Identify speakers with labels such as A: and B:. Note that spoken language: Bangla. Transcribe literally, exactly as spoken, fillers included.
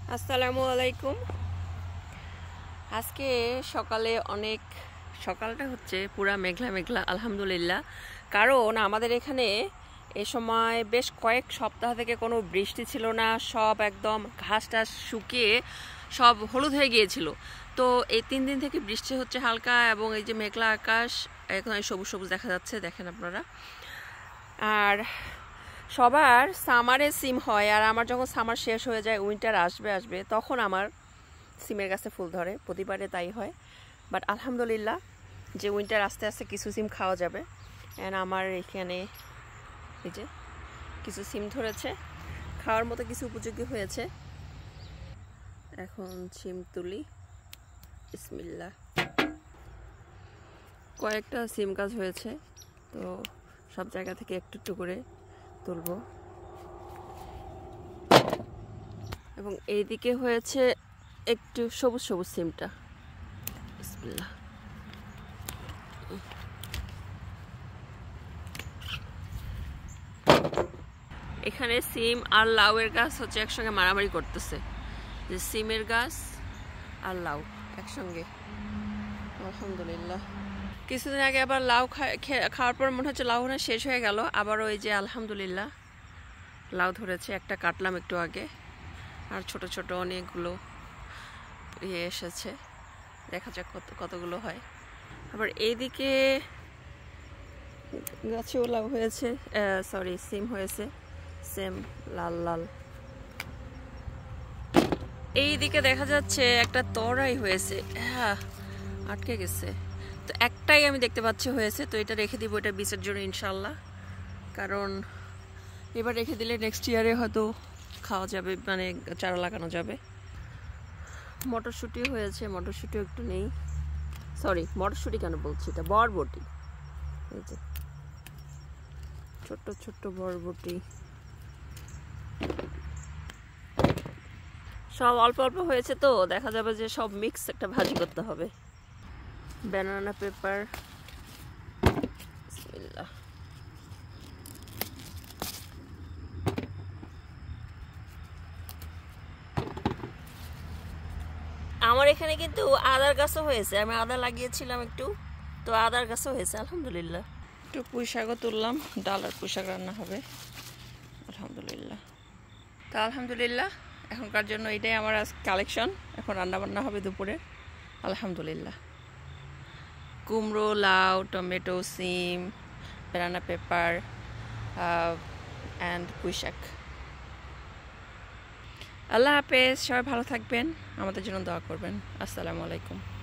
A: আসসালামু আলাইকুম। আজকে সকালে অনেক সকালটা হচ্ছে পুরা মেঘলা মেঘলা আলহামদুলিল্লাহ। কারণ আমাদের এখানে এ সময় বেশ কয়েক সপ্তাহ থেকে কোনো বৃষ্টি ছিল না, সব একদম ঘাস টাস শুকিয়ে সব হলুদ হয়ে গিয়েছিল। তো এই তিন দিন থেকে বৃষ্টি হচ্ছে হালকা, এবং এই যে মেঘলা আকাশ এখন সবুজ সবুজ দেখা যাচ্ছে, দেখেন আপনারা। আর সবার সামারে সিম হয়, আর আমার যখন সামার শেষ হয়ে যায়, উইন্টার আসবে আসবে তখন আমার সিমের গাছে ফুল ধরে, প্রতিবারে তাই হয়। বাট আলহামদুলিল্লাহ যে উইন্টার আস্তে আস্তে কিছু সিম খাওয়া যাবে। অ্যান্ড আমার এখানে এই যে কিছু সিম ধরেছে, খাওয়ার মতো কিছু উপযোগী হয়েছে। এখন সিম তুলি, বিসমিল্লাহ। কয়েকটা সিম গাছ হয়েছে, তো সব জায়গা থেকে একটু একটু করে তুলব। এবং এইদিকে হয়েছে একটু সবুজ সবুজ সিমটা, বিসমিল্লাহ। এখানে সিম আর লাউয়ের গাছ হচ্ছে একসঙ্গে মারামারি করতেছে, যে সিমের গাছ আর লাউ একসঙ্গে। আলহামদুলিল্লাহ। কিছুদিন আগে আবার লাউ খাওয়ার পর মনে হচ্ছে লাউ না শেষ হয়ে গেল, আবারও এই যে আলহামদুলিল্লাহ লাউ ধরেছে। একটা কাটলাম একটু আগে, আর ছোট ছোট অনেকগুলো ইয়ে এসেছে, দেখা যাক কত কতগুলো হয়। আবার এইদিকে গাছেও লাউ হয়েছে, সরি সিম হয়েছে, সেম লাল লাল। এইদিকে দেখা যাচ্ছে একটা তরাই হয়েছে, হ্যাঁ আটকে গেছে। তো একটাই আমি দেখতে পাচ্ছি হয়েছে, তো এটা রেখে দিব, এটা বীজের জন্য ইনশাল্লাহ। কারণ এবার রেখে দিলে নেক্সট ইয়ারে হয়তো খাওয়া যাবে, মানে চারা লাগানো যাবে। মটরশুঁটি হয়েছে, মটরশুঁটিও একটু নেই, সরি মটরশুঁটি কেন বলছি, এটা বরবটি। এই যে ছোট্ট ছোট্ট বরবটি, সব অল্প অল্প হয়েছে, তো দেখা যাবে যে সব মিক্স একটা ভাজি করতে হবে। ব্যানানা পেপার, বিসমিল্লাহ। আমার এখানে কিন্তু আদার গাছও হয়েছে, আমি আদা লাগিয়েছিলাম একটু, তো আদার গাছও হয়েছে আলহামদুলিল্লাহ। একটু পুঁই শাকও তুললাম, ডাল আর পুঁই শাক রান্না হবে আলহামদুলিল্লাহ। তো আলহামদুলিল্লাহ এখনকার জন্য এটাই আমার আজ কালেকশন। এখন রান্না বান্না হবে দুপুরে আলহামদুলিল্লাহ। কুমড়ো, লাউ, টমেটো, সিম, ব্যানানা পেপার অ্যান্ড পুঁই শাক। আল্লাহ হাফেজ, সবাই ভালো থাকবেন, আমাদের জন্য দোয়া করবেন। আসসালামু আলাইকুম।